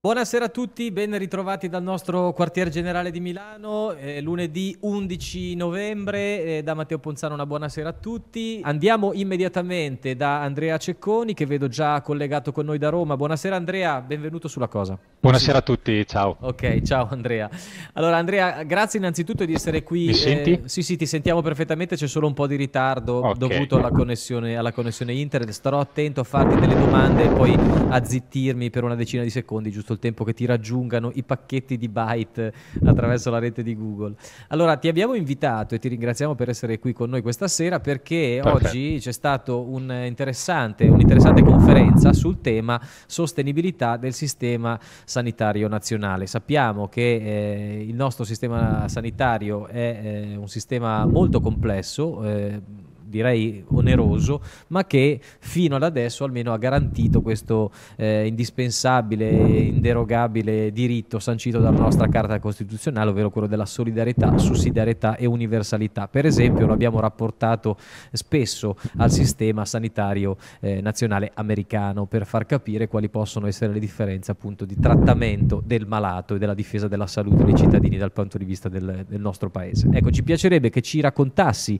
Buonasera a tutti, ben ritrovati dal nostro quartier generale di Milano, lunedì 11 novembre, da Matteo Ponzano una buonasera a tutti. Andiamo immediatamente da Andrea Cecconi che vedo già collegato con noi da Roma. Buonasera Andrea, benvenuto sulla Cosa. Non si... Buonasera a tutti, ciao. Ok, ciao Andrea. Allora Andrea, grazie innanzitutto di essere Mi qui. senti? Sì, ti sentiamo perfettamente, c'è solo un po' di ritardo Ok. dovuto alla connessione internet. Starò attento a farti delle domande e poi a zittirmi per una decina di secondi, giusto il tempo che ti raggiungano i pacchetti di byte attraverso la rete di Google. Allora, ti abbiamo invitato e ti ringraziamo per essere qui con noi questa sera perché Perfetto. oggi c'è stata un'interessante conferenza sul tema sostenibilità del sistema sanitario nazionale. Sappiamo che il nostro sistema sanitario è un sistema molto complesso, direi oneroso, ma che fino ad adesso almeno ha garantito questo indispensabile e inderogabile diritto sancito dalla nostra Carta Costituzionale, ovvero quello della solidarietà, sussidiarietà e universalità. Per esempio lo abbiamo rapportato spesso al sistema sanitario nazionale americano per far capire quali possono essere le differenze appunto di trattamento del malato e della difesa della salute dei cittadini dal punto di vista del nostro paese. Ecco, ci piacerebbe che ci raccontassi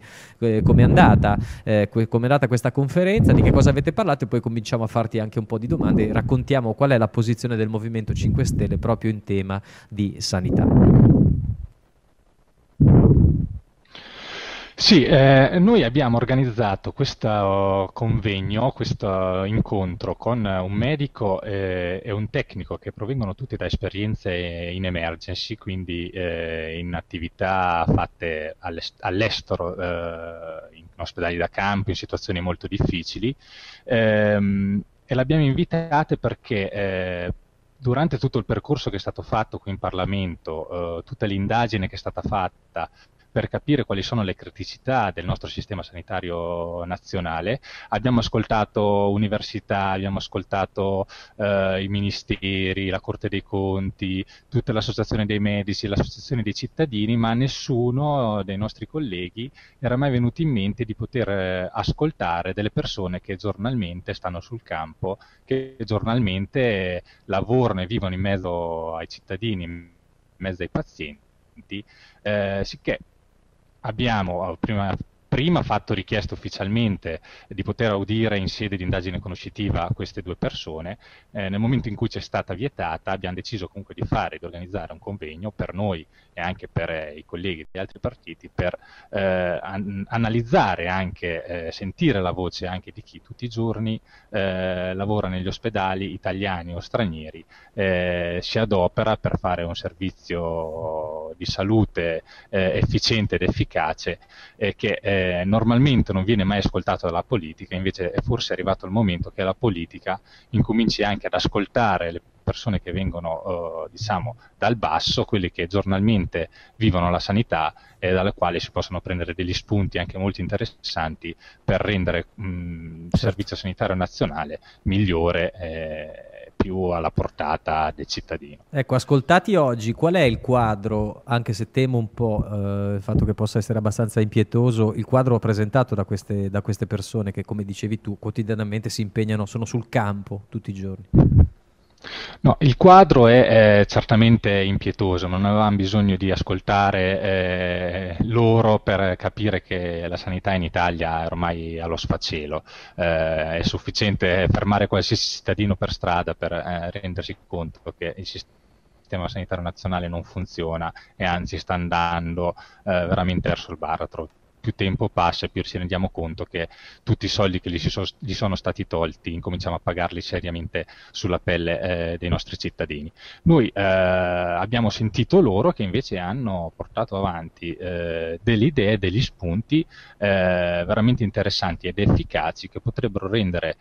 come è andata questa conferenza, di che cosa avete parlato e poi cominciamo a farti anche un po' di domande e raccontiamo qual è la posizione del Movimento 5 Stelle proprio in tema di sanità. Sì, noi abbiamo organizzato questo convegno, questo incontro con un medico e un tecnico che provengono tutti da esperienze in emergency, quindi in attività fatte all'estero, in ospedali da campo, in situazioni molto difficili. E l'abbiamo invitate perché durante tutto il percorso che è stato fatto qui in Parlamento, tutta l'indagine che è stata fatta per capire quali sono le criticità del nostro sistema sanitario nazionale. Abbiamo ascoltato università, abbiamo ascoltato i ministeri, la Corte dei Conti, tutta l'associazione dei medici, l'associazione dei cittadini, ma nessuno dei nostri colleghi era mai venuto in mente di poter ascoltare delle persone che giornalmente stanno sul campo, che giornalmente lavorano e vivono in mezzo ai cittadini, in mezzo ai pazienti, sicché abbiamo prima fatto richiesta ufficialmente di poter audire in sede di indagine conoscitiva queste due persone. Nel momento in cui c'è stata vietata, abbiamo deciso comunque di fare, di organizzare un convegno per noi e anche per i colleghi di altri partiti per analizzare anche, sentire la voce anche di chi tutti i giorni lavora negli ospedali, italiani o stranieri, si adopera per fare un servizio di salute efficiente ed efficace che normalmente non viene mai ascoltato dalla politica. Invece è forse arrivato il momento che la politica incominci anche ad ascoltare le persone che vengono diciamo dal basso, quelli che giornalmente vivono la sanità e dalle quali si possono prendere degli spunti anche molto interessanti per rendere il Certo. servizio sanitario nazionale migliore, più alla portata del cittadino. Ecco, ascoltati oggi, qual è il quadro, anche se temo un po' il fatto che possa essere abbastanza impietoso, il quadro presentato da queste persone che, come dicevi tu, quotidianamente si impegnano, sono sul campo tutti i giorni? No, il quadro è certamente impietoso, non avevamo bisogno di ascoltare loro per capire che la sanità in Italia è ormai allo sfacelo. È sufficiente fermare qualsiasi cittadino per strada per rendersi conto che il sistema sanitario nazionale non funziona e anzi sta andando veramente verso il baratro. Più tempo passa e più ci rendiamo conto che tutti i soldi che gli sono stati tolti incominciamo a pagarli seriamente sulla pelle dei nostri cittadini. Noi abbiamo sentito loro che invece hanno portato avanti delle idee, degli spunti veramente interessanti ed efficaci che potrebbero rendere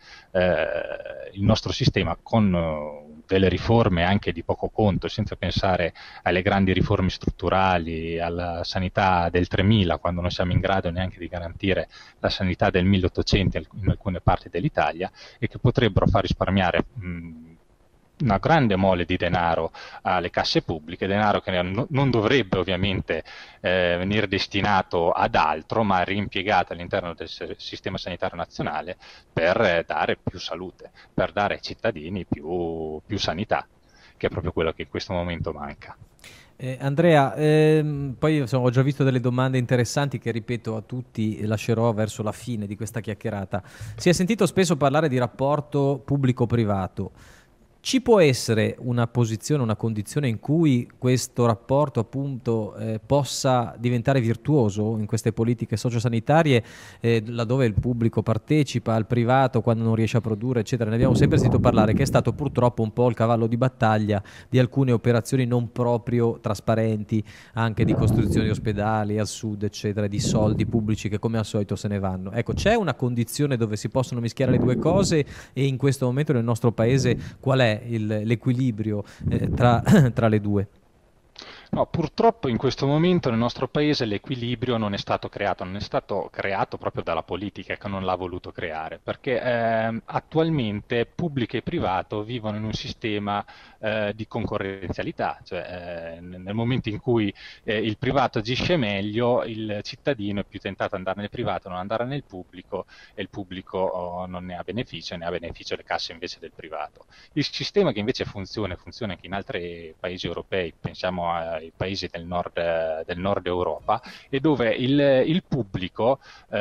il nostro sistema con delle riforme anche di poco conto, senza pensare alle grandi riforme strutturali, alla sanità del 3000, quando non siamo in grado neanche di garantire la sanità del 1800 in alcune parti dell'Italia, e che potrebbero far risparmiare una grande mole di denaro alle casse pubbliche, denaro che non dovrebbe ovviamente venire destinato ad altro, ma rimpiegato all'interno del sistema sanitario nazionale per dare più salute, per dare ai cittadini più sanità. che è proprio quello che in questo momento manca. Andrea, poi insomma, ho già visto delle domande interessanti che ripeto a tutti lascerò verso la fine di questa chiacchierata. Si è sentito spesso parlare di rapporto pubblico-privato. Ci può essere una posizione, una condizione in cui questo rapporto appunto possa diventare virtuoso in queste politiche sociosanitarie, laddove il pubblico partecipa al privato quando non riesce a produrre, eccetera. Ne abbiamo sempre sentito parlare, che è stato purtroppo un po' il cavallo di battaglia di alcune operazioni non proprio trasparenti, anche di costruzione di ospedali al sud, eccetera, di soldi pubblici che come al solito se ne vanno. Ecco, c'è una condizione dove si possono mischiare le due cose e in questo momento nel nostro paese qual è l'equilibrio tra le due? No, purtroppo in questo momento nel nostro paese l'equilibrio non è stato creato, non è stato creato proprio dalla politica che non l'ha voluto creare, perché attualmente pubblico e privato vivono in un sistema di concorrenzialità, cioè nel momento in cui il privato agisce meglio, il cittadino è più tentato ad andare nel privato, non andare nel pubblico, e il pubblico non ne ha beneficio le casse invece del privato. Il sistema che invece funziona anche in altri paesi europei, pensiamo ai paesi del nord Europa, e dove il pubblico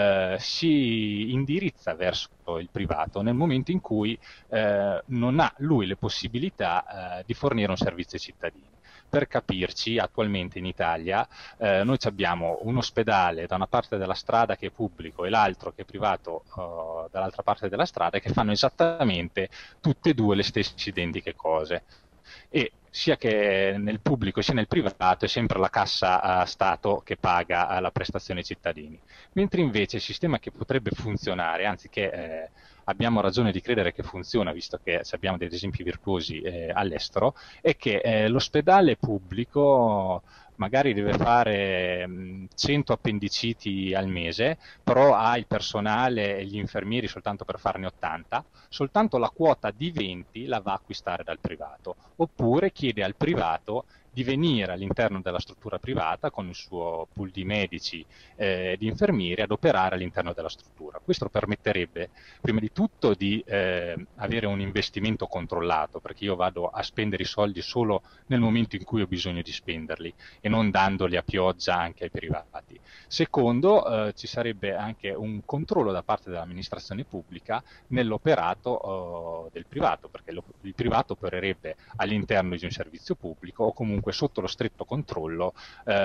si indirizza verso il privato nel momento in cui non ha lui le possibilità di fornire un servizio ai cittadini. Per capirci, attualmente in Italia noi abbiamo un ospedale da una parte della strada che è pubblico e l'altro che è privato dall'altra parte della strada, che fanno esattamente tutte e due le stesse identiche cose. E sia che nel pubblico sia nel privato è sempre la cassa a Stato che paga la prestazione ai cittadini. Mentre invece il sistema che potrebbe funzionare, anzi che abbiamo ragione di credere che funziona, visto che abbiamo degli esempi virtuosi all'estero, è che l'ospedale pubblico magari deve fare 100 appendiciti al mese, però ha il personale e gli infermieri soltanto per farne 80, soltanto la quota di 20 la va a acquistare dal privato, oppure chiede al privato di venire all'interno della struttura privata con il suo pool di medici e di infermieri ad operare all'interno della struttura. Questo permetterebbe prima di tutto di avere un investimento controllato, perché io vado a spendere i soldi solo nel momento in cui ho bisogno di spenderli e non dandoli a pioggia anche ai privati. Secondo, ci sarebbe anche un controllo da parte dell'amministrazione pubblica nell'operato del privato, perché il privato opererebbe all'interno di un servizio pubblico o comunque sotto lo stretto controllo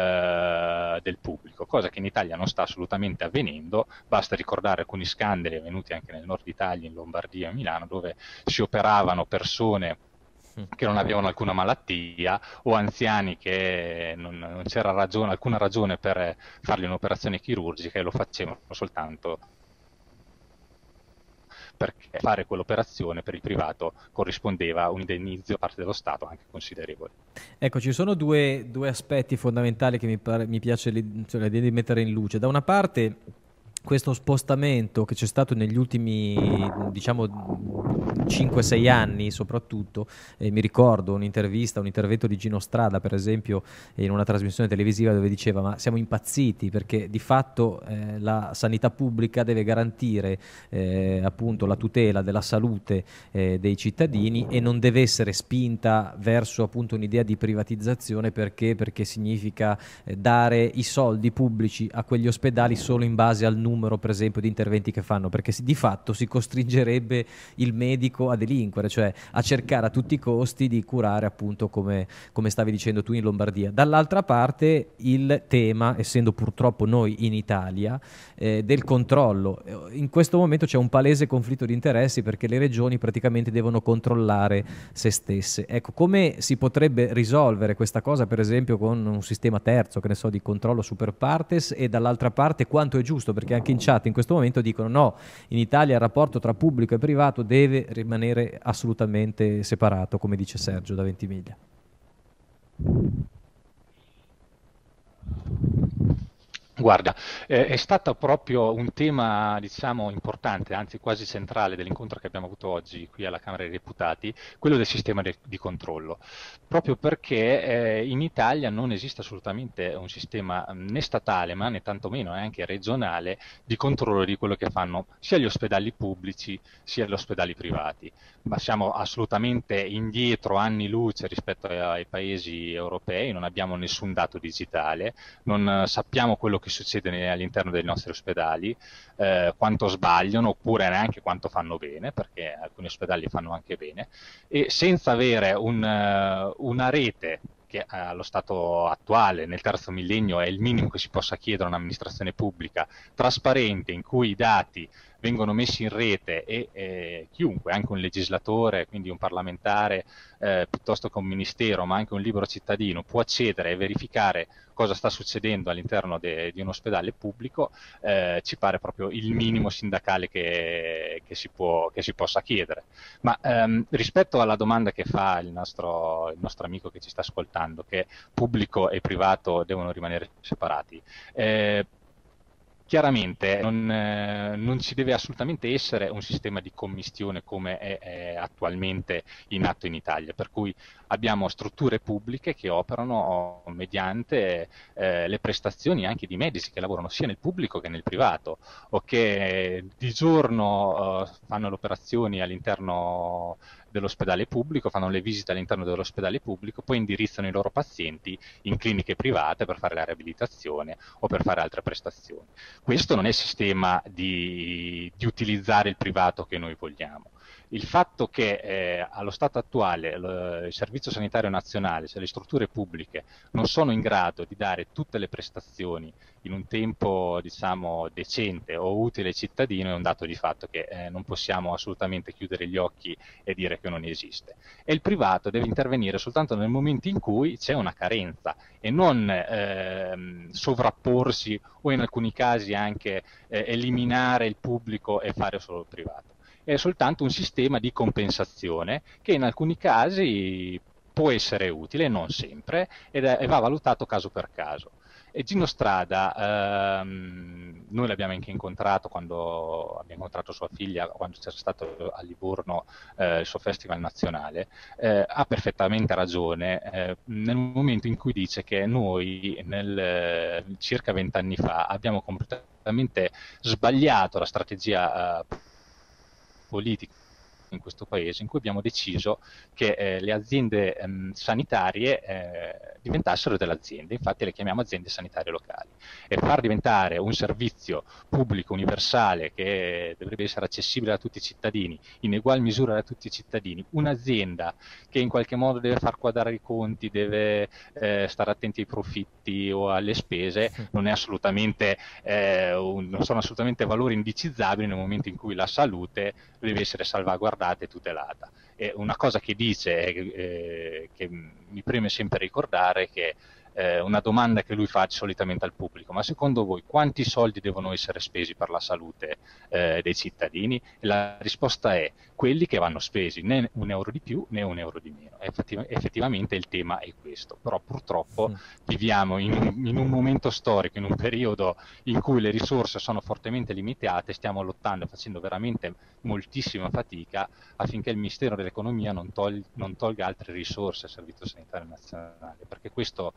del pubblico, cosa che in Italia non sta assolutamente avvenendo. Basta ricordare alcuni scandali avvenuti anche nel nord Italia, in Lombardia e a Milano, dove si operavano persone che non avevano alcuna malattia o anziani che non c'era alcuna ragione per fargli un'operazione chirurgica e lo facevano soltanto perché fare quell'operazione per il privato corrispondeva a un indennizzo da parte dello Stato anche considerevole. Ecco, ci sono due aspetti fondamentali che mi piace cioè, l'idea di mettere in luce. Da una parte questo spostamento che c'è stato negli ultimi, diciamo, 5-6 anni soprattutto, mi ricordo un'intervista, un intervento di Gino Strada, per esempio, in una trasmissione televisiva dove diceva ma siamo impazziti perché di fatto la sanità pubblica deve garantire appunto la tutela della salute dei cittadini e non deve essere spinta verso appunto un'idea di privatizzazione perché significa dare i soldi pubblici a quegli ospedali solo in base al numero per esempio di interventi che fanno, perché di fatto si costringerebbe il medico a delinquere, cioè a cercare a tutti i costi di curare appunto come stavi dicendo tu in Lombardia. Dall'altra parte il tema, essendo purtroppo noi in Italia, del controllo. In questo momento c'è un palese conflitto di interessi perché le regioni praticamente devono controllare se stesse. Ecco, come si potrebbe risolvere questa cosa per esempio con un sistema terzo, che ne so, di controllo super partes, e dall'altra parte quanto è giusto, perché anche in chat in questo momento dicono no, in Italia il rapporto tra pubblico e privato deve rimanere assolutamente separato, come dice Sergio da Ventimiglia. Guarda, è stato proprio un tema, diciamo, importante, anzi quasi centrale dell'incontro che abbiamo avuto oggi qui alla Camera dei Deputati, quello del sistema di controllo, proprio perché in Italia non esiste assolutamente un sistema né statale, ma né tantomeno neanche regionale di controllo di quello che fanno sia gli ospedali pubblici sia gli ospedali privati. Ma siamo assolutamente indietro anni luce rispetto ai paesi europei, non abbiamo nessun dato digitale, non sappiamo quello che succede all'interno dei nostri ospedali, quanto sbagliano oppure neanche quanto fanno bene, perché alcuni ospedali fanno anche bene, e senza avere una rete che allo stato attuale, nel terzo millennio, è il minimo che si possa chiedere a un'amministrazione pubblica, trasparente, in cui i dati vengono messi in rete e chiunque, anche un legislatore, quindi un parlamentare, piuttosto che un ministero, ma anche un libero cittadino, può accedere e verificare cosa sta succedendo all'interno di un ospedale pubblico, ci pare proprio il minimo sindacale che si possa chiedere. Ma rispetto alla domanda che fa il nostro amico che ci sta ascoltando, che pubblico e privato devono rimanere separati, chiaramente non ci deve assolutamente essere un sistema di commistione come è attualmente in atto in Italia, per cui abbiamo strutture pubbliche che operano mediante le prestazioni anche di medici che lavorano sia nel pubblico che nel privato, o che di giorno fanno le operazioni all'interno dell'ospedale pubblico, fanno le visite all'interno dell'ospedale pubblico, poi indirizzano i loro pazienti in cliniche private per fare la riabilitazione o per fare altre prestazioni. Questo non è il sistema di utilizzare il privato che noi vogliamo. Il fatto che allo stato attuale il Servizio Sanitario Nazionale, cioè le strutture pubbliche, non sono in grado di dare tutte le prestazioni in un tempo, diciamo, decente o utile ai cittadini, è un dato di fatto che non possiamo assolutamente chiudere gli occhi e dire che non esiste. E il privato deve intervenire soltanto nel momento in cui c'è una carenza e non sovrapporsi o in alcuni casi anche eliminare il pubblico e fare solo il privato. È soltanto un sistema di compensazione che in alcuni casi può essere utile, non sempre, e va valutato caso per caso. E Gino Strada, noi l'abbiamo anche incontrato quando abbiamo incontrato sua figlia, quando c'era stato a Livorno il suo festival nazionale, ha perfettamente ragione nel momento in cui dice che noi circa 20 anni fa abbiamo completamente sbagliato la strategia politica in questo paese, in cui abbiamo deciso che le aziende sanitarie diventassero delle aziende, infatti le chiamiamo aziende sanitarie locali, e far diventare un servizio pubblico universale che dovrebbe essere accessibile a tutti i cittadini, in ugual misura da tutti i cittadini, un'azienda che in qualche modo deve far quadrare i conti, deve stare attenti ai profitti o alle spese, non sono assolutamente valori indicizzabili nel momento in cui la salute deve essere salvaguardata e tutelata. E una cosa che dice, che mi preme sempre ricordare, è che una domanda che lui fa solitamente al pubblico: ma secondo voi quanti soldi devono essere spesi per la salute dei cittadini? E la risposta è: quelli che vanno spesi, né un euro di più né un euro di meno. Effettivamente il tema è questo, però purtroppo viviamo in un momento storico, in un periodo in cui le risorse sono fortemente limitate, stiamo lottando e facendo veramente moltissima fatica affinché il Ministero dell'Economia non tolga altre risorse al Servizio Sanitario Nazionale, perché questo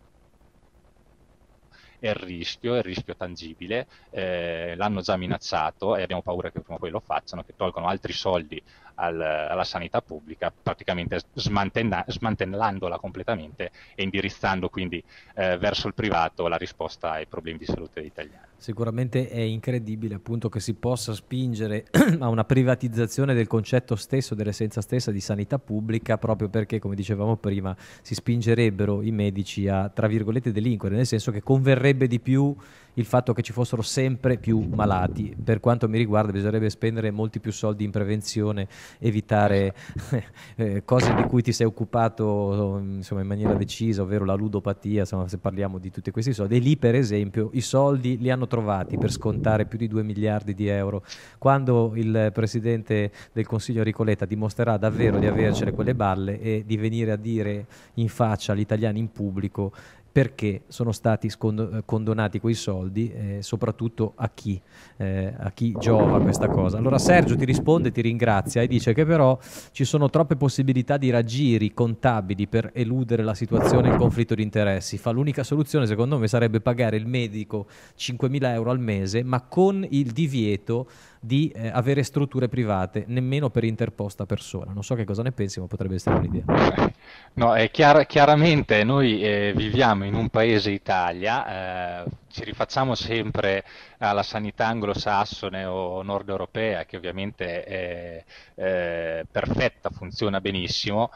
è il rischio tangibile, l'hanno già minacciato e abbiamo paura che prima o poi lo facciano, che tolgono altri soldi alla sanità pubblica, praticamente smantellandola completamente e indirizzando quindi verso il privato la risposta ai problemi di salute degli italiani. Sicuramente è incredibile appunto che si possa spingere a una privatizzazione del concetto stesso, dell'essenza stessa di sanità pubblica, proprio perché, come dicevamo prima, si spingerebbero i medici a, tra virgolette, delinquere, nel senso che converrebbe di più il fatto che ci fossero sempre più malati. Per quanto mi riguarda bisognerebbe spendere molti più soldi in prevenzione, evitare cose di cui ti sei occupato insomma in maniera decisa, ovvero la ludopatia, insomma, se parliamo di tutti questi soldi. E lì per esempio i soldi li hanno trovati per scontare più di 2 miliardi di euro. Quando il Presidente del Consiglio Enrico Letta dimostrerà davvero di avercele quelle balle e di venire a dire in faccia agli italiani in pubblico perché sono stati condonati quei soldi e soprattutto a chi giova questa cosa. Allora Sergio ti risponde, ti ringrazia e dice che però ci sono troppe possibilità di raggiri contabili per eludere la situazione in conflitto di interessi. L'unica soluzione secondo me sarebbe pagare il medico 5.000 euro al mese, ma con il divieto di avere strutture private, nemmeno per interposta persona. Non so che cosa ne pensi, ma potrebbe essere un'idea. No, è chiaramente noi viviamo in un paese Italia, ci rifacciamo sempre alla sanità anglosassone o nord europea, che ovviamente è perfetta, funziona benissimo.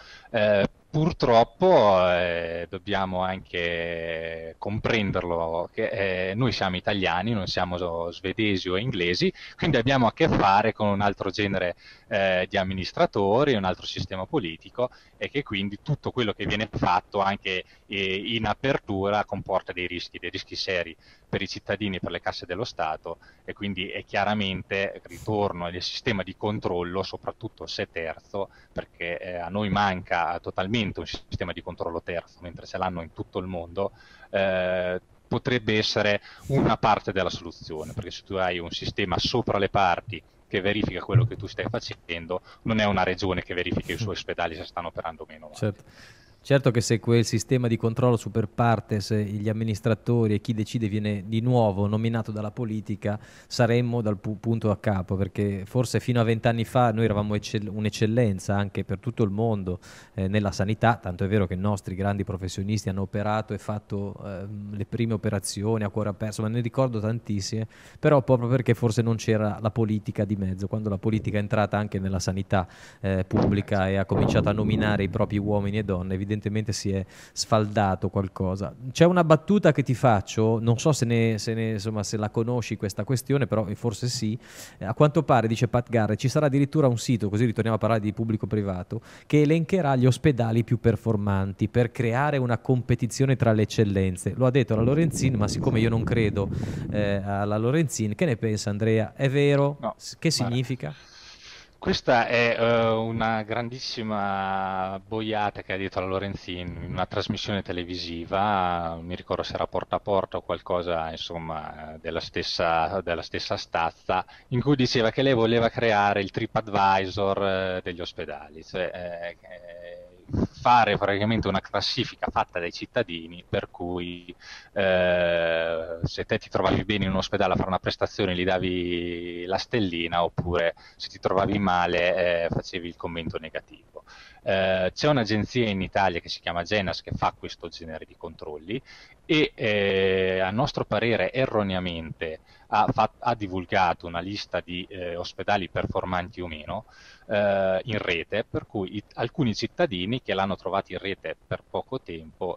Purtroppo dobbiamo anche comprenderlo che noi siamo italiani, non siamo svedesi o inglesi, quindi abbiamo a che fare con un altro genere di amministratori, un altro sistema politico e che quindi tutto quello che viene fatto anche in apertura comporta dei rischi seri per i cittadini e per le casse dello Stato e quindi è chiaramente ritorno al sistema di controllo, soprattutto se terzo, perché a noi manca totalmente un sistema di controllo terzo, mentre ce l'hanno in tutto il mondo, potrebbe essere una parte della soluzione, perché se tu hai un sistema sopra le parti che verifica quello che tu stai facendo, non è una regione che verifica i suoi ospedali se stanno operando o meno. Certo. Certo che se quel sistema di controllo super partes, gli amministratori e chi decide viene di nuovo nominato dalla politica, saremmo dal punto a capo, perché forse fino a 20 anni fa noi eravamo un'eccellenza anche per tutto il mondo nella sanità, tanto è vero che i nostri grandi professionisti hanno operato e fatto le prime operazioni a cuore aperto, ma ne ricordo tantissime, però proprio perché forse non c'era la politica di mezzo. Quando la politica è entrata anche nella sanità pubblica e ha cominciato a nominare i propri uomini e donne, evidentemente si è sfaldato qualcosa. C'è una battuta che ti faccio, non so insomma, se la conosci questa questione, però forse sì. A quanto pare, dice Pat Garrett, ci sarà addirittura un sito, così ritorniamo a parlare di pubblico-privato, che elencherà gli ospedali più performanti per creare una competizione tra le eccellenze. Lo ha detto la Lorenzin, ma siccome io non credo alla Lorenzin, che ne pensa Andrea? È vero? No, Che guarda, significa? questa è una grandissima boiata che ha detto la Lorenzin in una trasmissione televisiva, mi ricordo se era Porta a Porta o qualcosa, insomma, della stessa stazza, in cui diceva che lei voleva creare il TripAdvisor degli ospedali, cioè fare praticamente una classifica fatta dai cittadini per cui se te ti trovavi bene in un ospedale a fare una prestazione gli davi la stellina oppure se ti trovavi male facevi il commento negativo. C'è un'agenzia in Italia che si chiama Genas che fa questo genere di controlli e a nostro parere erroneamente ha divulgato una lista di ospedali performanti o meno in rete, per cui alcuni cittadini che l'hanno trovato in rete per poco tempo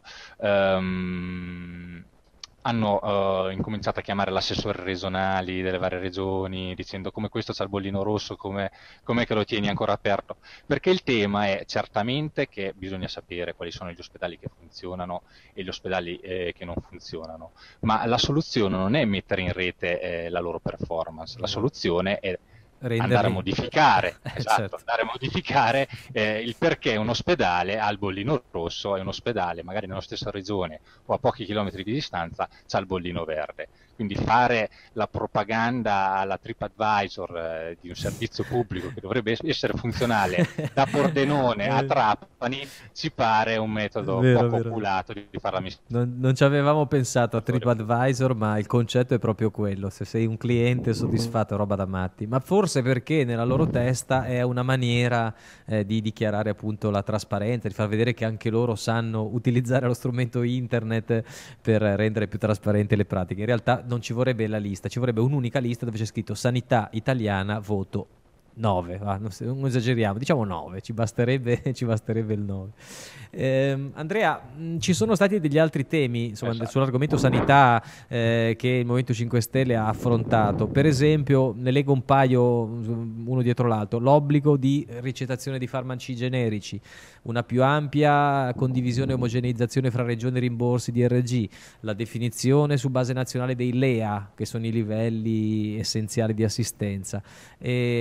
hanno incominciato a chiamare l'assessore regionali delle varie regioni dicendo come questo c'ha il bollino rosso, com'è che lo tieni ancora aperto? Perché il tema è certamente che bisogna sapere quali sono gli ospedali che funzionano e gli ospedali che non funzionano, ma la soluzione non è mettere in rete la loro performance, la soluzione è andare a Renderli... modificare, esatto, certo. andare a modificare il perché un ospedale ha il bollino rosso e un ospedale magari nella stessa regione o a pochi chilometri di distanza c'ha il bollino verde. Quindi fare la propaganda alla TripAdvisor di un servizio pubblico che dovrebbe essere funzionale da Pordenone a Trapani ci pare un metodo Vero, poco vero. oculato di fare la missione. Non ci avevamo pensato a TripAdvisor, ma il concetto è proprio quello. Se sei un cliente soddisfatto, è roba da matti. Ma forse perché nella loro testa è una maniera di dichiarare appunto la trasparenza, di far vedere che anche loro sanno utilizzare lo strumento internet per rendere più trasparenti le pratiche. In realtà non ci vorrebbe la lista, ci vorrebbe un'unica lista dove c'è scritto sanità italiana, voto 9, non esageriamo, diciamo 9, ci basterebbe il 9. Andrea, ci sono stati degli altri temi insomma, Esatto. sull'argomento sanità che il Movimento 5 Stelle ha affrontato. Per esempio, ne leggo un paio uno dietro l'altro: l'obbligo di ricettazione di farmaci generici, una più ampia condivisione e omogeneizzazione fra regioni e rimborsi di DRG, la definizione su base nazionale dei LEA, che sono i livelli essenziali di assistenza. Esatto.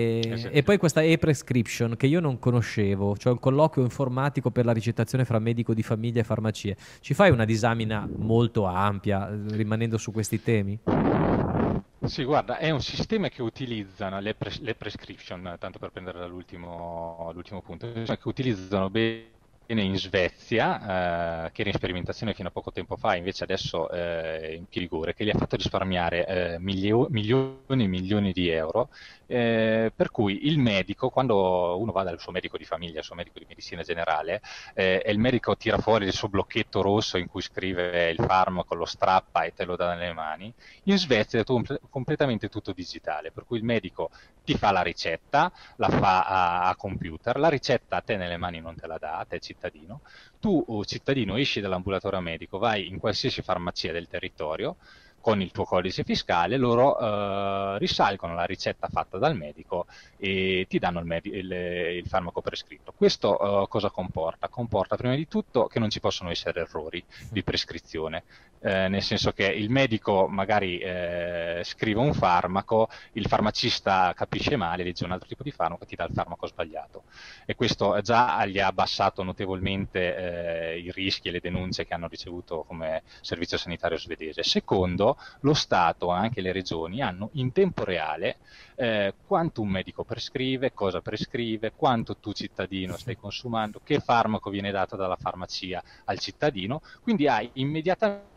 sì, E poi questa e-prescription che io non conoscevo, cioè un colloquio informatico per la ricettazione fra medico di famiglia e farmacie. Ci fai una disamina molto ampia, rimanendo su questi temi? sì, guarda, è un sistema che utilizzano le prescription, tanto per prendere l'ultimo punto, cioè che utilizzano bene in Svezia, che era in sperimentazione fino a poco tempo fa, invece adesso è in piedi vigore, che gli ha fatto risparmiare milioni e milioni di euro, per cui il medico, quando uno va dal suo medico di famiglia, il suo medico di medicina generale, e il medico tira fuori il suo blocchetto rosso in cui scrive il farmaco, lo strappa e te lo dà nelle mani, in Svezia è completamente tutto digitale, per cui il medico ti fa la ricetta, la fa a computer, la ricetta a te nelle mani non te la dà, a te cittadino, tu cittadino esci dall'ambulatorio medico, vai in qualsiasi farmacia del territorio con il tuo codice fiscale, loro risalgono la ricetta fatta dal medico e ti danno il farmaco prescritto. Questo cosa comporta? Comporta prima di tutto che non ci possono essere errori di prescrizione, nel senso che il medico magari scrive un farmaco, il farmacista capisce male, legge un altro tipo di farmaco e ti dà il farmaco sbagliato. E questo già gli ha abbassato notevolmente i rischi e le denunce che hanno ricevuto come servizio sanitario svedese. Secondo, lo Stato, anche le regioni, hanno in tempo reale quanto un medico prescrive, cosa prescrive, quanto tu cittadino stai consumando, che farmaco viene dato dalla farmacia al cittadino, quindi hai immediatamente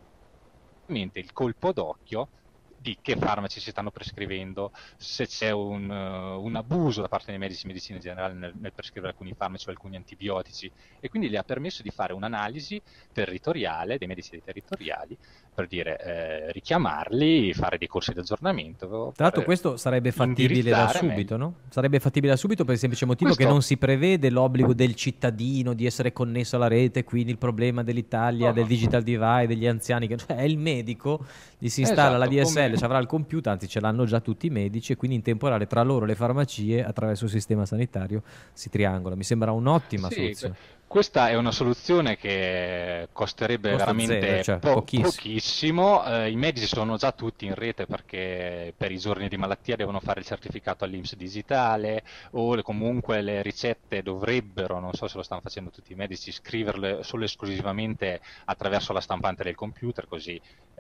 il colpo d'occhio di che farmaci si stanno prescrivendo, se c'è un abuso da parte dei medici di medicina generale nel prescrivere alcuni farmaci o alcuni antibiotici, e quindi gli ha permesso di fare un'analisi territoriale dei medici territoriali per dire richiamarli, fare dei corsi di aggiornamento, Tra l'altro questo sarebbe fattibile da indirizzare meglio. subito, no? Sarebbe fattibile da subito per il semplice motivo che Questo non si prevede l'obbligo del cittadino di essere connesso alla rete, quindi il problema dell'Italia, no, del no, no. digital divide, degli anziani, che cioè è il medico, gli si installa la Esatto, DSL, come ci avrà il computer, anzi ce l'hanno già tutti i medici e quindi in tempo reale tra loro e le farmacie attraverso il sistema sanitario si triangola. Mi sembra un'ottima sì, soluzione. questa è una soluzione che costerebbe Costo zero, veramente cioè pochissimo. pochissimo. I medici sono già tutti in rete perché per i giorni di malattia devono fare il certificato all'INPS digitale o comunque le ricette dovrebbero, non so se lo stanno facendo tutti i medici, scriverle solo e esclusivamente attraverso la stampante del computer, così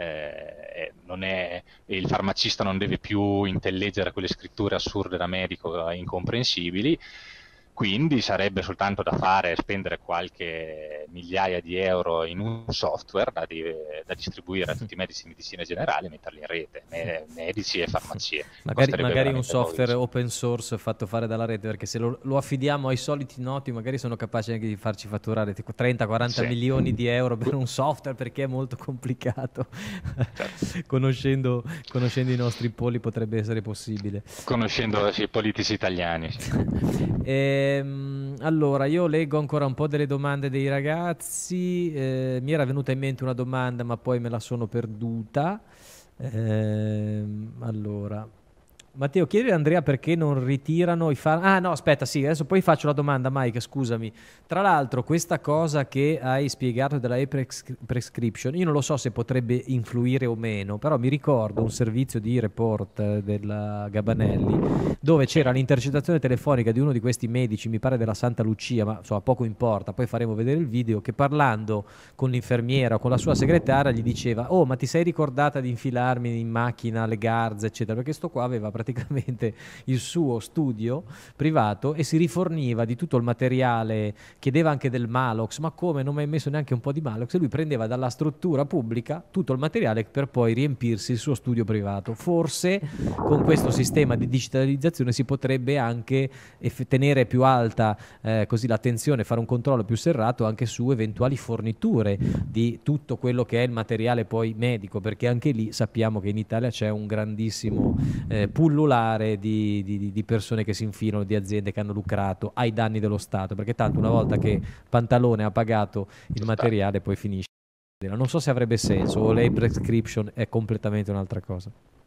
il farmacista non deve più intellegere quelle scritture assurde da medico incomprensibili. Quindi sarebbe soltanto da fare spendere qualche migliaia di euro in un software da distribuire a tutti i medici di medicina generale e metterli in rete, medici e farmacie. Costerebbe Magari un veramente software pochissimo. open source fatto fare dalla rete, perché se lo affidiamo ai soliti noti, magari sono capaci anche di farci fatturare tipo 30-40 Sì. milioni di euro per un software, perché è molto complicato. Certo. Conoscendo i nostri polli potrebbe essere possibile. Conoscendo sì, i politici italiani, sì. Allora, io leggo ancora un po' delle domande dei ragazzi. Mi era venuta in mente una domanda, ma poi me la sono perduta. Allora, Matteo, chiedi a Andrea perché non ritirano i farmaci. Ah, no, aspetta, sì, adesso poi faccio la domanda, Mike, scusami. Tra l'altro, questa cosa che hai spiegato della e-prescription, io non lo so se potrebbe influire o meno, però mi ricordo un servizio di report della Gabanelli dove Sì. c'era l'intercettazione telefonica di uno di questi medici, mi pare della Santa Lucia, ma insomma poco importa, poi faremo vedere il video, che parlando con l'infermiera o con la sua segretaria gli diceva: "Oh, ma ti sei ricordata di infilarmi in macchina le garze, eccetera?" Perché sto qua aveva praticamente il suo studio privato e si riforniva di tutto il materiale, chiedeva anche del Malox, ma come, non mi hai messo neanche un po' di Malox? E lui prendeva dalla struttura pubblica tutto il materiale per poi riempirsi il suo studio privato. Forse con questo sistema di digitalizzazione si potrebbe anche tenere più alta così l'attenzione, fare un controllo più serrato anche su eventuali forniture di tutto quello che è il materiale poi medico, perché anche lì sappiamo che in Italia c'è un grandissimo pullulare di persone che si infilano, di aziende che hanno lucrato ai danni dello Stato, perché tanto una volta che Pantalone ha pagato il materiale poi finisce. Non so se avrebbe senso o lei prescription è completamente un'altra cosa.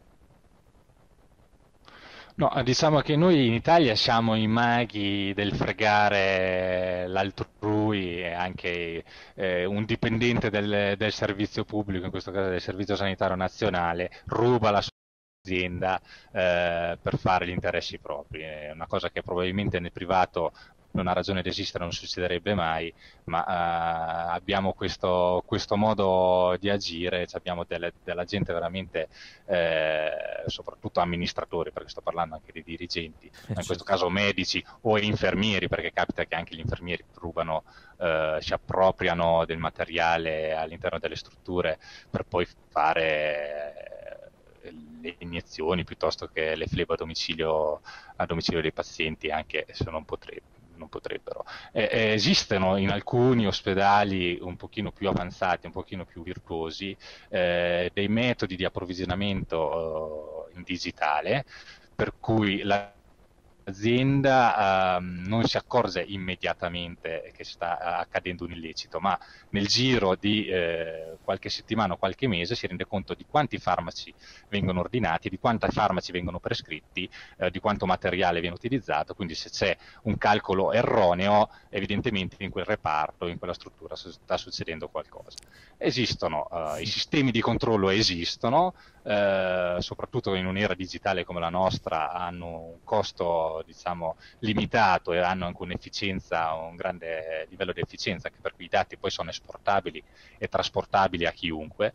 No, diciamo che noi in Italia siamo i maghi del fregare l'altrui e anche un dipendente del servizio pubblico, in questo caso del Servizio Sanitario Nazionale, ruba la azienda per fare gli interessi propri. È una cosa che probabilmente nel privato non ha ragione di esistere, non succederebbe mai, ma abbiamo questo modo di agire, cioè abbiamo della gente veramente, soprattutto amministratori, perché sto parlando anche di dirigenti, ma in questo certo. caso medici o infermieri, perché capita che anche gli infermieri rubano, si appropriano del materiale all'interno delle strutture per poi fare le iniezioni piuttosto che le flebo a domicilio dei pazienti, anche se non potrebbero. Esistono in alcuni ospedali un pochino più avanzati, un pochino più virtuosi, dei metodi di approvvigionamento in digitale, per cui l'azienda non si accorge immediatamente che sta accadendo un illecito, ma nel giro di qualche settimana o qualche mese si rende conto di quanti farmaci vengono ordinati, di quanti farmaci vengono prescritti, di quanto materiale viene utilizzato, quindi se c'è un calcolo erroneo, evidentemente in quel reparto, in quella struttura sta succedendo qualcosa. Esistono, i sistemi di controllo esistono, soprattutto in un'era digitale come la nostra, hanno un costo, diciamo, limitato e hanno anche un'efficienza, un grande livello di efficienza, anche per cui i dati poi sono esportabili e trasportabili a chiunque.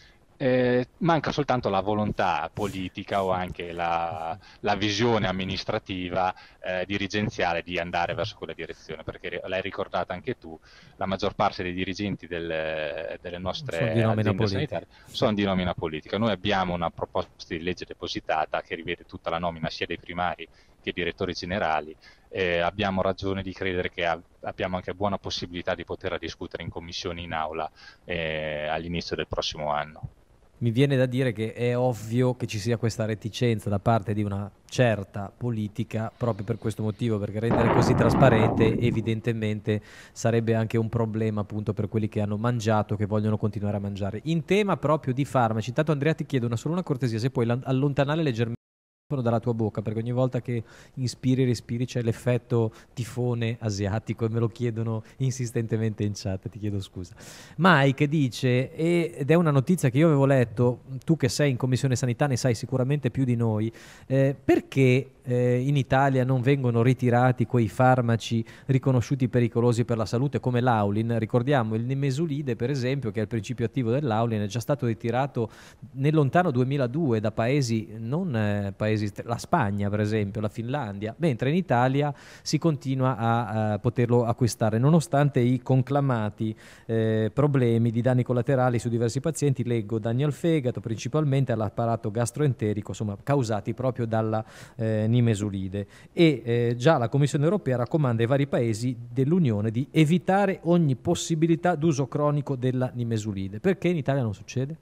Manca soltanto la volontà politica o anche la visione amministrativa, dirigenziale di andare verso quella direzione, perché l'hai ricordata anche tu, la maggior parte dei dirigenti delle Sono di nostre nomina aziende politica. sanitarie sono di nomina politica. Noi abbiamo una proposta di legge depositata che rivede tutta la nomina sia dei primari che dei direttori generali. Abbiamo ragione di credere che abbiamo anche buona possibilità di poterla discutere in commissione in aula all'inizio del prossimo anno. Mi viene da dire che è ovvio che ci sia questa reticenza da parte di una certa politica proprio per questo motivo, perché rendere così trasparente evidentemente sarebbe anche un problema appunto per quelli che hanno mangiato, che vogliono continuare a mangiare. In tema proprio di farmaci, intanto Andrea ti chiedo solo una cortesia, se puoi allontanare leggermente dalla tua bocca, perché ogni volta che inspiri e respiri c'è l'effetto tifone asiatico e me lo chiedono insistentemente in chat, ti chiedo scusa. Mike dice, ed è una notizia che io avevo letto, tu che sei in commissione sanità ne sai sicuramente più di noi, perché in Italia non vengono ritirati quei farmaci riconosciuti pericolosi per la salute come l'Aulin? Ricordiamo il Nimesulide, per esempio, che è il principio attivo dell'Aulin, è già stato ritirato nel lontano 2002 da paesi, non paesi, la Spagna per esempio, la Finlandia, mentre in Italia si continua a poterlo acquistare, nonostante i conclamati problemi di danni collaterali su diversi pazienti, leggo danni al fegato, principalmente all'apparato gastroenterico, insomma, causati proprio dalla Nimesulide. E già la Commissione europea raccomanda ai vari paesi dell'Unione di evitare ogni possibilità d'uso cronico della Nimesulide. Perché in Italia non succede?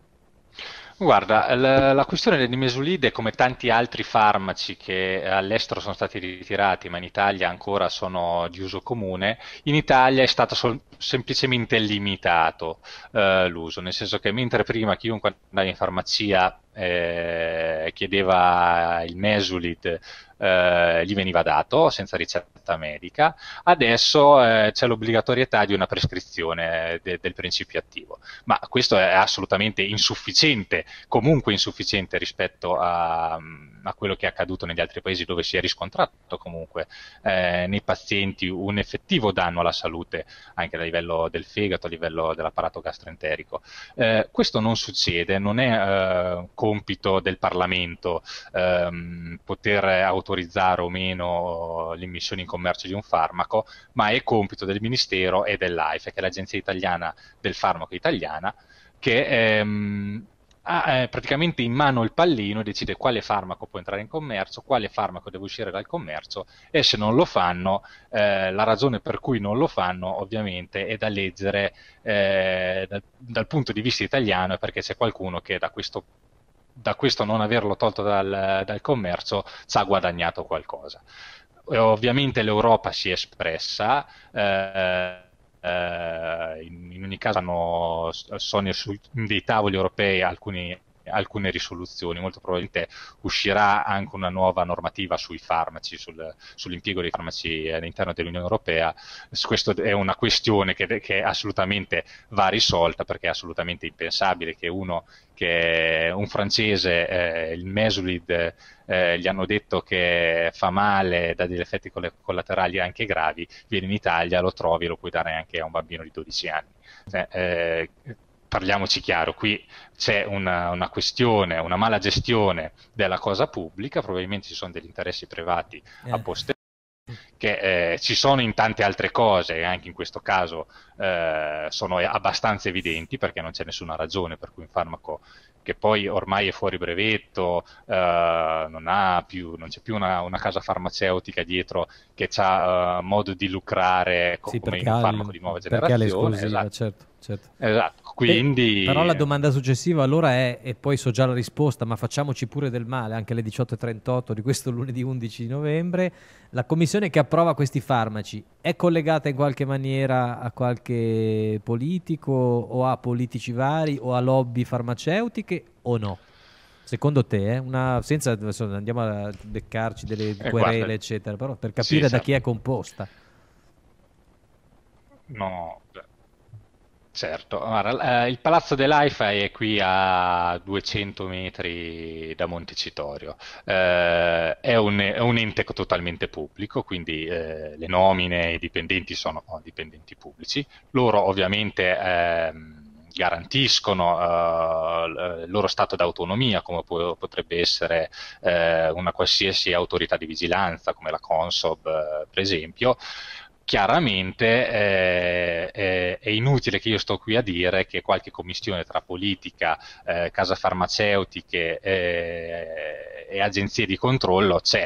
Guarda, la questione del nimesulide, come tanti altri farmaci che all'estero sono stati ritirati, ma in Italia ancora sono di uso comune, in Italia è stato semplicemente limitato l'uso, nel senso che mentre prima chiunque andava in farmacia chiedeva il Mesulid, gli veniva dato senza ricetta medica, adesso c'è l'obbligatorietà di una prescrizione del principio attivo, ma questo è assolutamente insufficiente, comunque insufficiente rispetto a quello che è accaduto negli altri paesi dove si è riscontrato comunque nei pazienti un effettivo danno alla salute anche a livello del fegato, a livello dell'apparato gastroenterico. Questo non succede, non è compito del Parlamento poter autorizzare o meno l'immissione in commercio di un farmaco, ma è compito del Ministero e dell'AIFE, che è l'Agenzia Italiana del Farmaco Italiana, che ha praticamente in mano il pallino e decide quale farmaco può entrare in commercio, quale farmaco deve uscire dal commercio, e se non lo fanno, la ragione per cui non lo fanno ovviamente è da leggere dal punto di vista italiano, perché c'è qualcuno che da questo non averlo tolto dal commercio ci ha guadagnato qualcosa. Ovviamente l'Europa si è espressa, in ogni caso sono su dei tavoli europei alcuni alcune risoluzioni, molto probabilmente uscirà anche una nuova normativa sui farmaci, sull'impiego dei farmaci all'interno dell'Unione Europea. Questa è una questione che assolutamente va risolta, perché è assolutamente impensabile che un francese, il Mesulid, gli hanno detto che fa male, dà degli effetti collaterali anche gravi, vieni in Italia, lo trovi e lo puoi dare anche a un bambino di 12 anni. Parliamoci chiaro, qui c'è una questione, una mala gestione della cosa pubblica, probabilmente ci sono degli interessi privati a posteriori, che ci sono in tante altre cose, e anche in questo caso sono abbastanza evidenti, perché non c'è nessuna ragione per cui un farmaco che poi ormai è fuori brevetto, non c'è più una casa farmaceutica dietro che ha modo di lucrare Sì, come in un farmaco di nuova perché ha generazione. l'esclusiva, Esatto. certo, certo. Esatto, Però quindi la domanda successiva allora è, e poi so già la risposta, ma facciamoci pure del male, anche alle 18:38 di questo lunedì 11 novembre, la commissione che approva questi farmaci è collegata in qualche maniera a qualche politico o a politici vari o a lobby farmaceutiche o no? Secondo te, senza adesso andiamo a beccarci delle guarda, querele, eccetera, però per sì, capire da chi è certo. composta. No, certo. Guarda, il Palazzo dell'AIFA è qui a 200 metri da Montecitorio. È un ente totalmente pubblico, quindi le nomine e i dipendenti sono dipendenti pubblici. Loro ovviamente garantiscono il loro stato d'autonomia, come potrebbe essere una qualsiasi autorità di vigilanza, come la Consob, per esempio. Chiaramente è inutile che io sto qui a dire che qualche commistione tra politica, case farmaceutiche e agenzie di controllo c'è.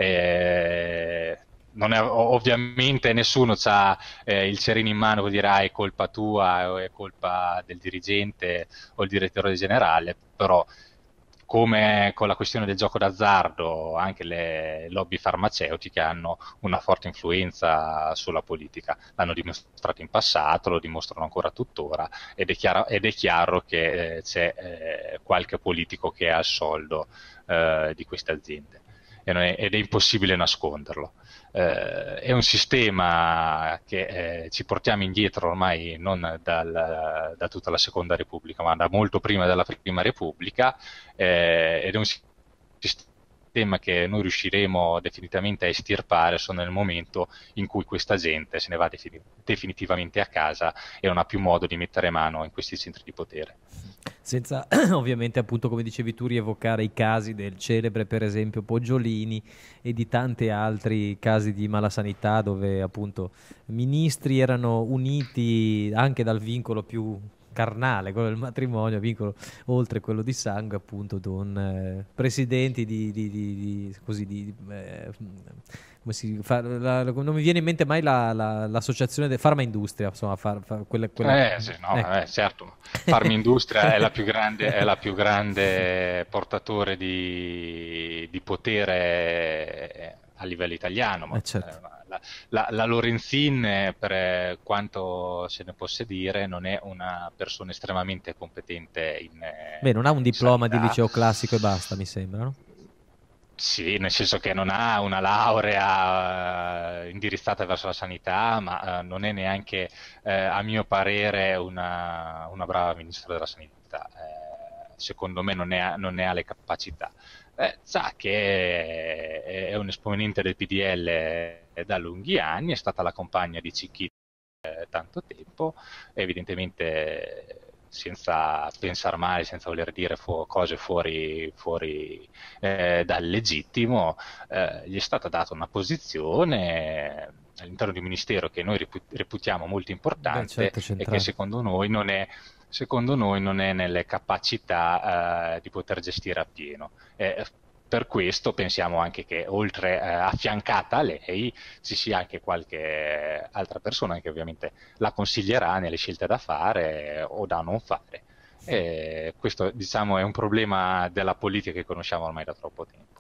Ovviamente nessuno ha il cerino in mano per dire è colpa tua o è colpa del dirigente o il direttore generale, però come con la questione del gioco d'azzardo, anche le lobby farmaceutiche hanno una forte influenza sulla politica. L'hanno dimostrato in passato, lo dimostrano ancora tuttora, ed è chiaro che c'è qualche politico che ha il soldo di queste aziende ed è impossibile nasconderlo. È un sistema che ci portiamo indietro ormai non da tutta la seconda Repubblica, ma da molto prima della prima Repubblica, ed è un sistema che noi riusciremo definitivamente a estirpare solo nel momento in cui questa gente se ne va definitivamente a casa e non ha più modo di mettere mano in questi centri di potere. Senza ovviamente, appunto, come dicevi tu, rievocare i casi del celebre, per esempio, Poggiolini e di tanti altri casi di malasanità dove appunto ministri erano uniti anche dal vincolo più carnale, quello del matrimonio, vincolo oltre quello di sangue, appunto, con presidenti come si fa, non mi viene in mente mai l'associazione di Farmaindustria, insomma, Sì, no, ecco. certo. Farmindustria è la più grande portatore di potere a livello italiano, ma Certo. la Lorenzin, per quanto se ne possa dire, non è una persona estremamente competente Beh, non ha un in diploma di sanità. liceo classico e basta, mi sembra, no? Sì, nel senso che non ha una laurea indirizzata verso la sanità, ma non è neanche, a mio parere, una brava ministra della sanità. Secondo me non ne ha le capacità. Sa che è un esponente del PDL da lunghi anni, è stata la compagna di Cicchini tanto tempo, evidentemente senza pensare male, senza voler dire cose fuori dal legittimo, gli è stata data una posizione all'interno di un ministero che noi reputiamo molto Beh, importante certo, e che centrale. secondo noi non è nelle capacità di poter gestire appieno. Per questo pensiamo anche che oltre affiancata a lei ci sia anche qualche altra persona che ovviamente la consiglierà nelle scelte da fare o da non fare. E questo, diciamo, è un problema della politica che conosciamo ormai da troppo tempo.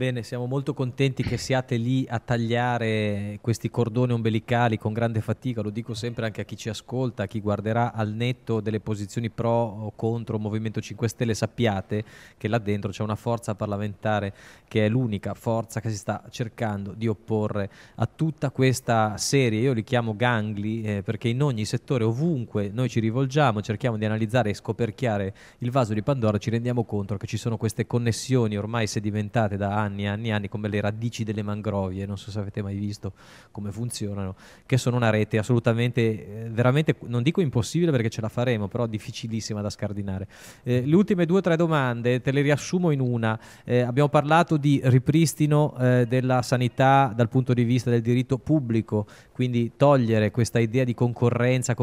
Bene, siamo molto contenti che siate lì a tagliare questi cordoni ombelicali con grande fatica, lo dico sempre anche a chi ci ascolta, a chi guarderà al netto delle posizioni pro o contro Movimento 5 Stelle, sappiate che là dentro c'è una forza parlamentare che è l'unica forza che si sta cercando di opporre a tutta questa serie, io li chiamo gangli, perché in ogni settore, ovunque noi ci rivolgiamo, cerchiamo di analizzare e scoperchiare il vaso di Pandora, ci rendiamo conto che ci sono queste connessioni ormai sedimentate da anni e anni e anni, come le radici delle mangrovie, non so se avete mai visto come funzionano, che sono una rete assolutamente, veramente, non dico impossibile perché ce la faremo, però difficilissima da scardinare. Le ultime due o tre domande te le riassumo in una. Abbiamo parlato di ripristino della sanità dal punto di vista del diritto pubblico, quindi togliere questa idea di concorrenza,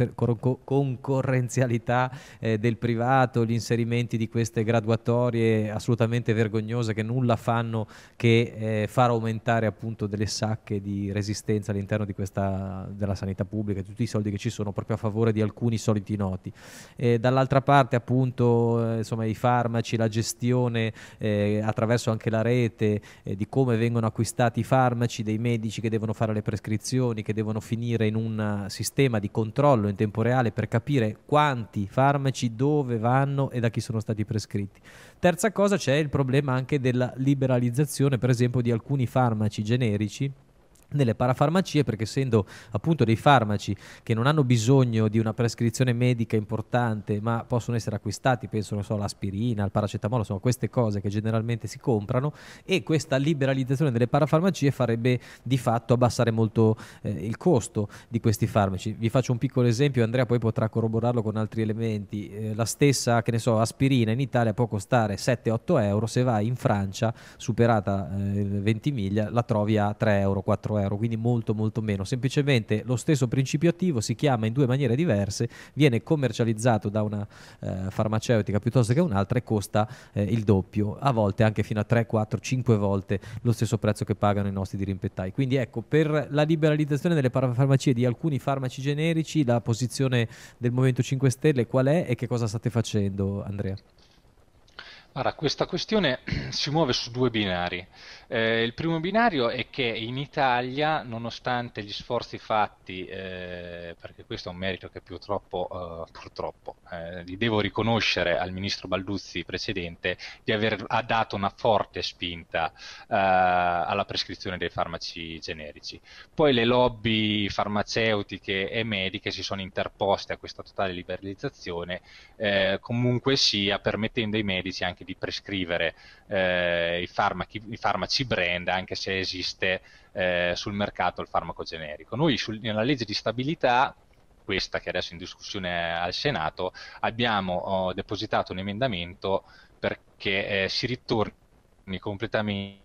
concorrenzialità del privato, gli inserimenti di queste graduatorie assolutamente vergognose che nulla fanno che far aumentare appunto delle sacche di resistenza all'interno di della sanità pubblica, tutti i soldi che ci sono proprio a favore di alcuni soliti noti. Dall'altra parte appunto insomma i farmaci, la gestione attraverso anche la rete di come vengono acquistati i farmaci, dei medici che devono fare le prescrizioni, che devono finire in un sistema di controllo in tempo reale per capire quanti farmaci dove vanno e da chi sono stati prescritti. Terza cosa, c'è il problema anche della liberalizzazione, per esempio, di alcuni farmaci generici nelle parafarmacie, perché essendo appunto dei farmaci che non hanno bisogno di una prescrizione medica importante ma possono essere acquistati, penso non so, all'aspirina, al paracetamolo, insomma queste cose che generalmente si comprano, e questa liberalizzazione delle parafarmacie farebbe di fatto abbassare molto il costo di questi farmaci. Vi faccio un piccolo esempio, Andrea poi potrà corroborarlo con altri elementi. La stessa, che ne so, aspirina in Italia può costare 7-8 euro, se vai in Francia, superata 20 miglia, la trovi a 3 euro, 4 euro, quindi molto molto meno. Semplicemente lo stesso principio attivo si chiama in due maniere diverse, viene commercializzato da una farmaceutica piuttosto che un'altra e costa il doppio, a volte anche fino a 3, 4, 5 volte lo stesso prezzo che pagano i nostri dirimpettai. Quindi ecco, per la liberalizzazione delle parafarmacie di alcuni farmaci generici, la posizione del Movimento 5 Stelle qual è e che cosa state facendo, Andrea? Allora, questa questione si muove su due binari. Il primo binario è che in Italia, nonostante gli sforzi fatti, perché questo è un merito che purtroppo li devo riconoscere al ministro Balduzzi precedente, di aver ha dato una forte spinta alla prescrizione dei farmaci generici. Poi le lobby farmaceutiche e mediche si sono interposte a questa totale liberalizzazione, comunque sia permettendo ai medici anche di prescrivere i farmaci brand, anche se esiste sul mercato il farmaco generico. Noi nella legge di stabilità, questa che adesso è in discussione al Senato, abbiamo depositato un emendamento perché si ritorni completamente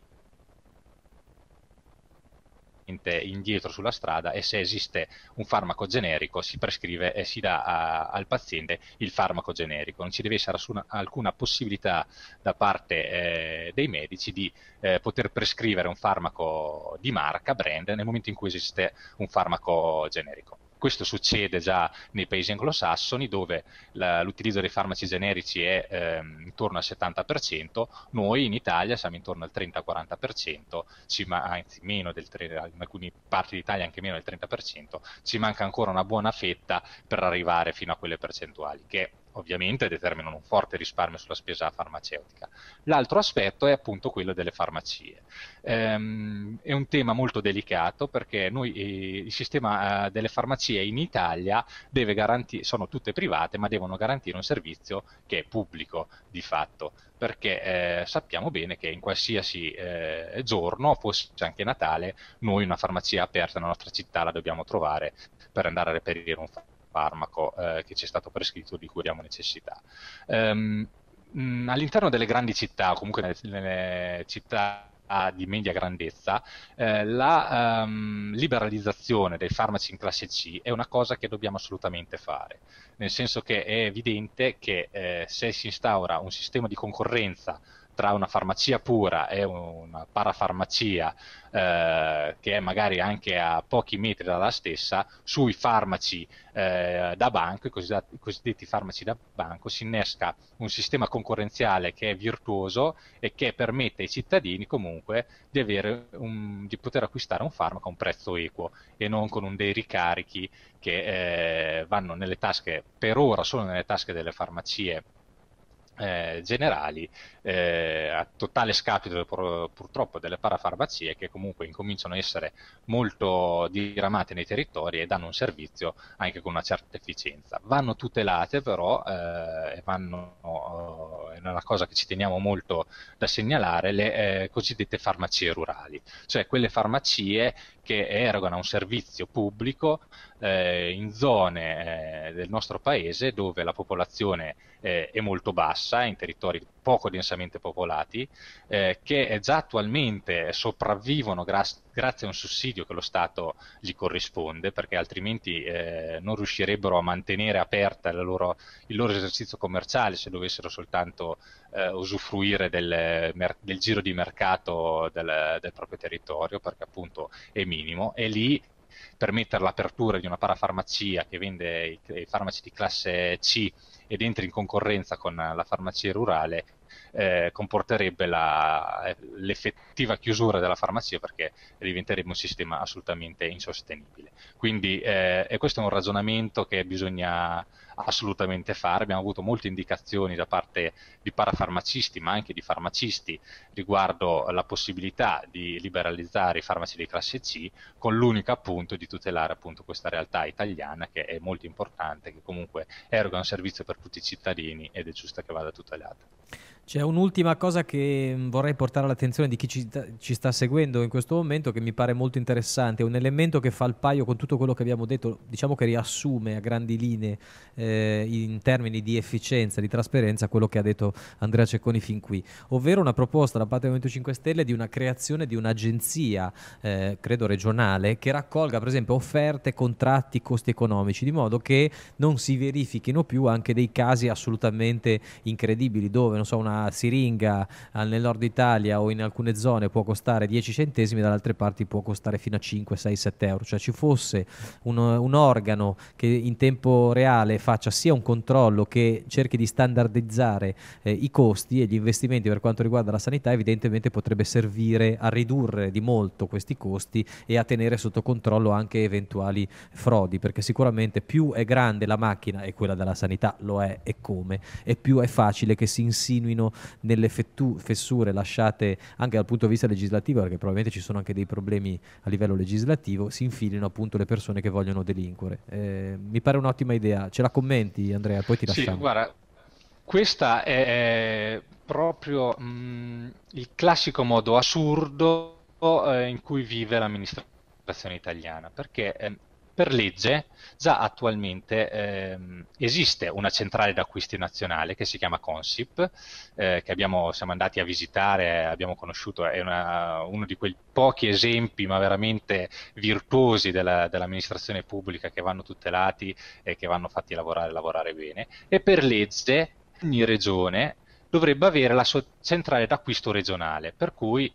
indietro sulla strada, e se esiste un farmaco generico si prescrive e si dà al paziente il farmaco generico. Non ci deve essere alcuna possibilità da parte dei medici di poter prescrivere un farmaco di marca, brand, nel momento in cui esiste un farmaco generico. Questo succede già nei paesi anglosassoni, dove l'utilizzo dei farmaci generici è intorno al 70%, noi in Italia siamo intorno al 30-40%, anzi meno in alcune parti d'Italia anche meno del 30%, ci manca ancora una buona fetta per arrivare fino a quelle percentuali, che ovviamente determinano un forte risparmio sulla spesa farmaceutica. L'altro aspetto è appunto quello delle farmacie. È un tema molto delicato, perché il sistema delle farmacie in Italia deve garantire, sono tutte private, ma devono garantire un servizio che è pubblico di fatto, perché sappiamo bene che in qualsiasi giorno, fosse anche Natale, noi una farmacia aperta nella nostra città la dobbiamo trovare per andare a reperire un farmaco che ci è stato prescritto, di cui abbiamo necessità. All'interno delle grandi città, o comunque nelle città di media grandezza, la liberalizzazione dei farmaci in classe C è una cosa che dobbiamo assolutamente fare, nel senso che è evidente che se si instaura un sistema di concorrenza tra una farmacia pura e una parafarmacia, che è magari anche a pochi metri dalla stessa, sui farmaci da banco, i cosiddetti farmaci da banco, si innesca un sistema concorrenziale che è virtuoso e che permette ai cittadini comunque di poter acquistare un farmaco a un prezzo equo e non con dei ricarichi che vanno nelle tasche, per ora solo nelle tasche delle farmacie generali, a totale scapito purtroppo delle parafarmacie, che comunque incominciano a essere molto diramate nei territori e danno un servizio anche con una certa efficienza. Vanno tutelate però, e è una cosa che ci teniamo molto da segnalare, le cosiddette farmacie rurali, cioè quelle farmacie che erogano un servizio pubblico in zone del nostro paese dove la popolazione è molto bassa, in territori poco densamente popolati, che già attualmente sopravvivono grazie a un sussidio che lo Stato gli corrisponde, perché altrimenti non riuscirebbero a mantenere aperta il loro esercizio commerciale se dovessero soltanto usufruire del giro di mercato del proprio territorio, perché appunto è minimo, e lì permettere l'apertura di una parafarmacia che vende i farmaci di classe C ed entri in concorrenza con la farmacia rurale comporterebbe l'effettiva chiusura della farmacia, perché diventerebbe un sistema assolutamente insostenibile. Quindi e questo è un ragionamento che bisogna assolutamente fare. Abbiamo avuto molte indicazioni da parte di parafarmacisti, ma anche di farmacisti, riguardo la possibilità di liberalizzare i farmaci di classe C, con l'unico appunto di tutelare appunto questa realtà italiana che è molto importante, che comunque eroga un servizio per tutti i cittadini ed è giusto che vada tutelata. C'è un'ultima cosa che vorrei portare all'attenzione di chi ci sta seguendo in questo momento, che mi pare molto interessante, è un elemento che fa il paio con tutto quello che abbiamo detto, diciamo che riassume a grandi linee in termini di efficienza, di trasparenza, quello che ha detto Andrea Cecconi fin qui, ovvero una proposta da parte del Movimento 5 Stelle di una creazione di un'agenzia, credo regionale, che raccolga per esempio offerte, contratti, costi economici, di modo che non si verifichino più anche dei casi assolutamente incredibili, dove non so, una siringa nel nord Italia o in alcune zone può costare 10 centesimi, dalle altre parti può costare fino a 5, 6, 7 euro. Cioè ci fosse un organo che in tempo reale faccia sia un controllo che cerchi di standardizzare i costi e gli investimenti per quanto riguarda la sanità, evidentemente potrebbe servire a ridurre di molto questi costi e a tenere sotto controllo anche eventuali frodi, perché sicuramente più è grande la macchina, e quella della sanità lo è e come, e più è facile che si insinuino nelle fessure lasciate anche dal punto di vista legislativo, perché probabilmente ci sono anche dei problemi a livello legislativo, si infilino appunto le persone che vogliono delinquere. Mi pare un'ottima idea. Ce la commenti, Andrea? Poi ti Sì, lasciamo. guarda, questa è proprio il classico modo assurdo in cui vive l'amministrazione italiana, perché per legge già attualmente esiste una centrale d'acquisti nazionale che si chiama Consip, che siamo andati a visitare, abbiamo conosciuto, è uno di quei pochi esempi ma veramente virtuosi dell'amministrazione pubblica, che vanno tutelati e che vanno fatti lavorare bene, e per legge ogni regione dovrebbe avere la sua centrale d'acquisto regionale, per cui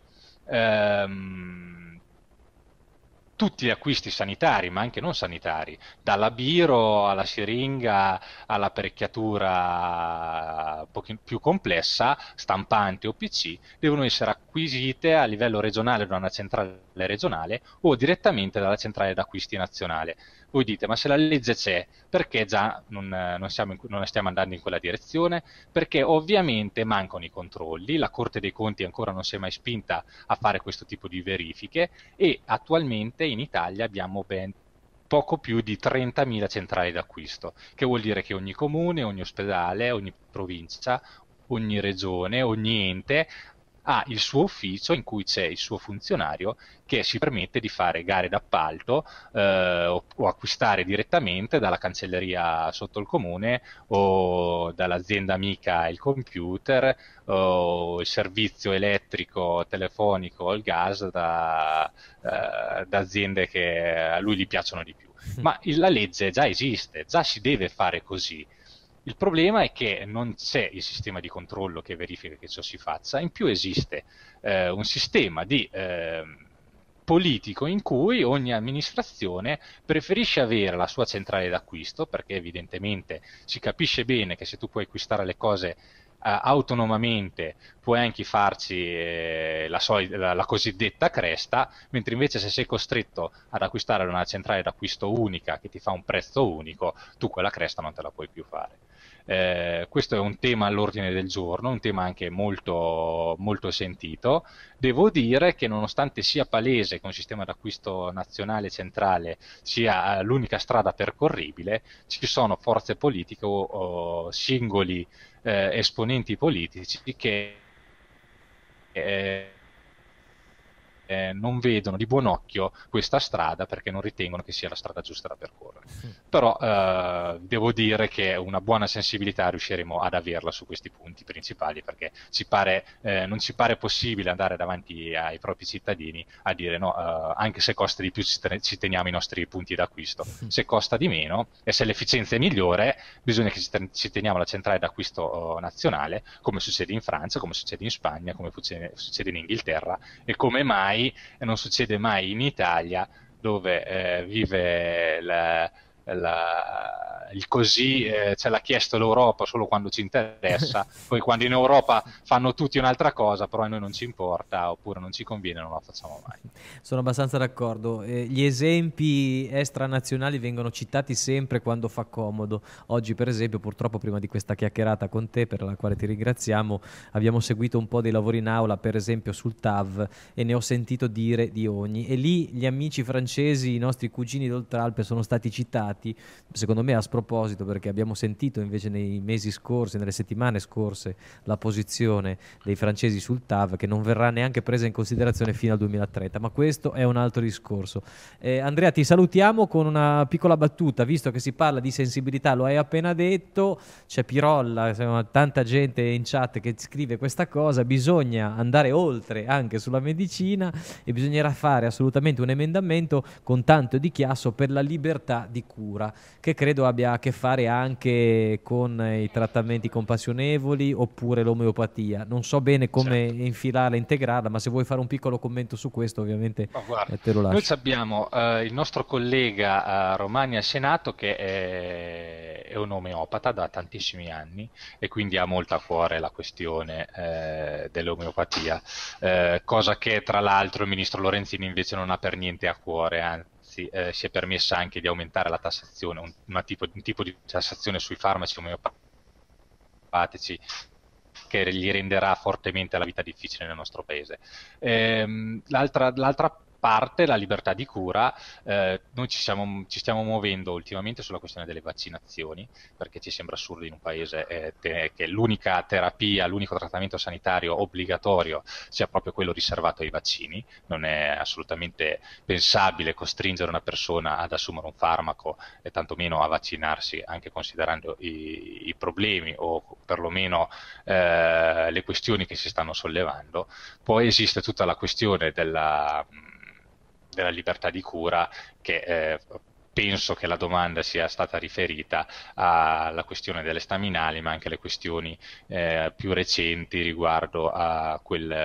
tutti gli acquisti sanitari, ma anche non sanitari, dalla biro alla siringa all'apparecchiatura un po' più complessa, stampante o PC, devono essere acquisite a livello regionale da una centrale regionale o direttamente dalla centrale d'acquisti nazionale. Voi dite, ma se la legge c'è, perché già non stiamo andando in quella direzione? Perché ovviamente mancano i controlli, la Corte dei Conti ancora non si è mai spinta a fare questo tipo di verifiche, e attualmente in Italia abbiamo ben poco più di 30.000 centrali d'acquisto, che vuol dire che ogni comune, ogni ospedale, ogni provincia, ogni regione, ogni ente ha il suo ufficio in cui c'è il suo funzionario che si permette di fare gare d'appalto o acquistare direttamente dalla cancelleria sotto il comune o dall'azienda amica il computer o il servizio elettrico, telefonico o il gas da aziende che a lui gli piacciono di più. Ma la legge già esiste, già si deve fare così. Il problema è che non c'è il sistema di controllo che verifica che ciò si faccia, in più esiste un sistema di politico in cui ogni amministrazione preferisce avere la sua centrale d'acquisto, perché evidentemente si capisce bene che se tu puoi acquistare le cose autonomamente puoi anche farci la cosiddetta cresta, mentre invece se sei costretto ad acquistare una centrale d'acquisto unica che ti fa un prezzo unico, tu quella cresta non te la puoi più fare. Questo è un tema all'ordine del giorno, un tema anche molto, molto sentito. Devo dire che nonostante sia palese che un sistema d'acquisto nazionale centrale sia l'unica strada percorribile, ci sono forze politiche o singoli esponenti politici che eh, non vedono di buon occhio questa strada perché non ritengono che sia la strada giusta da percorrere. Però devo dire che una buona sensibilità riusciremo ad averla su questi punti principali perché non ci pare possibile andare davanti ai propri cittadini a dire no, anche se costa di più ci teniamo i nostri punti d'acquisto. Se costa di meno e se l'efficienza è migliore, bisogna che ci teniamo la centrale d'acquisto nazionale, come succede in Francia, come succede in Spagna, come succede in Inghilterra e come mai non succede mai in Italia dove vive il così ce l'ha chiesto l'Europa solo quando ci interessa, poi quando in Europa fanno tutti un'altra cosa, però a noi non ci importa oppure non ci conviene, non la facciamo mai. Sono abbastanza d'accordo. Gli esempi estranazionali vengono citati sempre quando fa comodo. Oggi, per esempio, purtroppo prima di questa chiacchierata con te, per la quale ti ringraziamo, abbiamo seguito un po' dei lavori in aula, per esempio sul TAV, e ne ho sentito dire di ogni. E lì gli amici francesi, i nostri cugini d'Oltralpe, sono stati citati, secondo me a sproposito, perché abbiamo sentito invece nei mesi scorsi, nelle settimane scorse, la posizione dei francesi sul TAV, che non verrà neanche presa in considerazione fino al 2030, ma questo è un altro discorso. Andrea, ti salutiamo con una piccola battuta, visto che si parla di sensibilità, lo hai appena detto, c'è Pirolla, insomma, tanta gente in chat che scrive questa cosa, bisogna andare oltre anche sulla medicina e bisognerà fare assolutamente un emendamento con tanto di chiasso per la libertà di cura, che credo abbia a che fare anche con i trattamenti compassionevoli oppure l'omeopatia. Non so bene come Certo. infilarla, integrarla, ma se vuoi fare un piccolo commento su questo, ovviamente Ma guarda, te lo noi lascio. abbiamo il nostro collega Romani al Senato che è un omeopata da tantissimi anni e quindi ha molto a cuore la questione dell'omeopatia, cosa che tra l'altro il ministro Lorenzini invece non ha per niente a cuore, anzi si è permessa anche di aumentare la tassazione, un tipo di tassazione sui farmaci omeopatici che gli renderà fortemente la vita difficile nel nostro paese. L'altra parte, la libertà di cura, noi ci stiamo muovendo ultimamente sulla questione delle vaccinazioni, perché ci sembra assurdo in un paese che l'unica terapia, l'unico trattamento sanitario obbligatorio sia proprio quello riservato ai vaccini. Non è assolutamente pensabile costringere una persona ad assumere un farmaco e tantomeno a vaccinarsi, anche considerando i problemi o perlomeno le questioni che si stanno sollevando. Poi esiste tutta la questione della libertà di cura che penso che la domanda sia stata riferita alla questione delle staminali, ma anche alle questioni più recenti riguardo a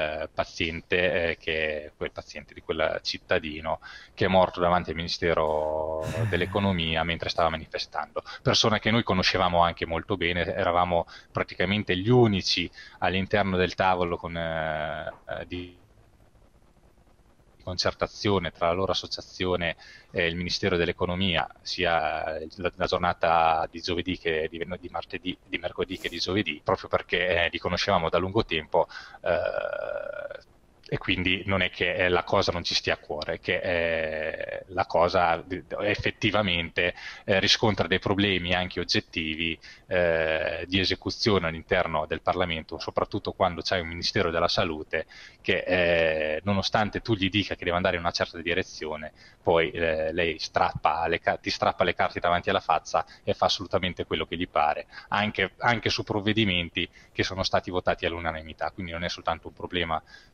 quel paziente di quel cittadino che è morto davanti al Ministero dell'Economia mentre stava manifestando. Persona che noi conoscevamo anche molto bene, eravamo praticamente gli unici all'interno del tavolo di concertazione tra la loro associazione e il Ministero dell'Economia, sia la giornata di giovedì che di martedì, di mercoledì che di giovedì, proprio perché li conoscevamo da lungo tempo e quindi non è che la cosa non ci stia a cuore, che la cosa effettivamente riscontra dei problemi anche oggettivi di esecuzione all'interno del Parlamento, soprattutto quando c'è un Ministero della Salute che nonostante tu gli dica che deve andare in una certa direzione, poi lei ti strappa le carte davanti alla faccia e fa assolutamente quello che gli pare, anche su provvedimenti che sono stati votati all'unanimità, quindi non è soltanto un problema per noi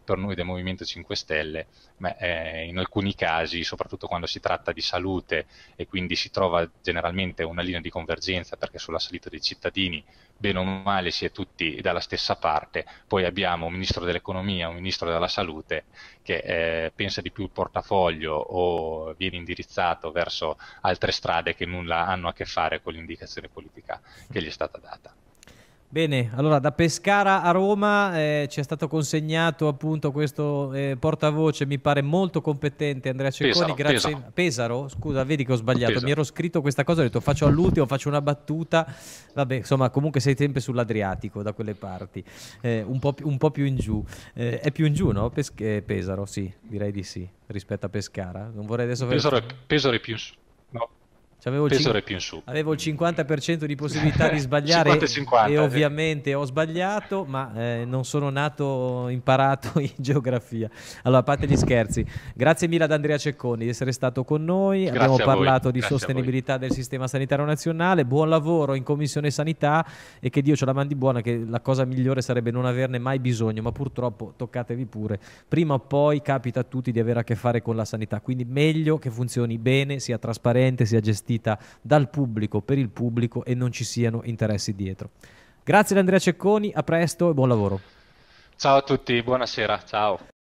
Movimento 5 Stelle, ma in alcuni casi, soprattutto quando si tratta di salute e quindi si trova generalmente una linea di convergenza, perché sulla salute dei cittadini, bene o male, si è tutti dalla stessa parte, poi abbiamo un ministro dell'economia, un ministro della salute che pensa di più il portafoglio o viene indirizzato verso altre strade che nulla hanno a che fare con l'indicazione politica che gli è stata data. Bene, allora da Pescara a Roma ci è stato consegnato appunto questo portavoce, mi pare molto competente, Andrea Cecconi, grazie. Pesaro. Pesaro, scusa, vedi che ho sbagliato, mi Pesaro. ero scritto questa cosa, ho detto faccio all'ultimo, faccio una battuta, vabbè, insomma, comunque sei sempre sull'Adriatico da quelle parti, un po' più in giù. È più in giù, no? Pesaro, sì, direi di sì, rispetto a Pescara. Non vorrei adesso Pesaro è più in su. No, C'avevo il Pesaro è più in su. Avevo il 50% di possibilità di sbagliare 50-50, e ovviamente ho sbagliato, ma non sono nato imparato in geografia. Allora, a parte gli scherzi, grazie mille ad Andrea Cecconi di essere stato con noi. Grazie Abbiamo a voi, parlato di grazie a voi. sostenibilità del sistema sanitario nazionale. Buon lavoro in Commissione Sanità e che Dio ce la mandi buona, che la cosa migliore sarebbe non averne mai bisogno, ma purtroppo toccatevi pure. Prima o poi capita a tutti di avere a che fare con la sanità, quindi meglio che funzioni bene, sia trasparente, sia gestita dal pubblico per il pubblico e non ci siano interessi dietro. Grazie ad Andrea Cecconi, a presto e buon lavoro. Ciao a tutti, buonasera, ciao.